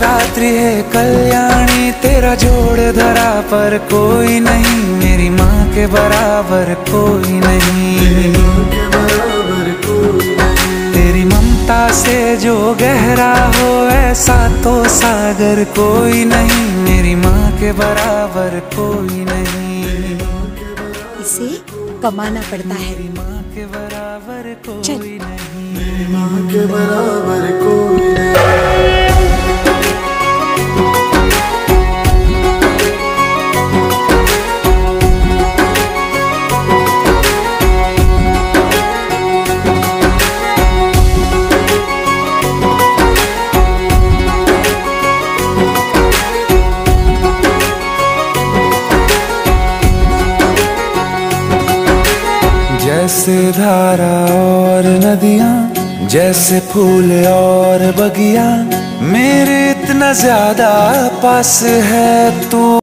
रात्रि है कल्याणी, तेरा जोड़ धरा पर कोई नहीं, मेरी माँ के बराबर कोई नहीं। तेरी ममता से जो गहरा हो ऐसा तो सागर कोई नहीं, मेरी माँ के बराबर कोई नहीं। इसे कमाना पड़ता है। मेरी माँ के बराबर कोई नहीं, मेरी माँ के बराबर कोई नहीं। जैसे धारा और नदियाँ, जैसे फूल और बगिया, मेरे इतना ज्यादा पास है तू।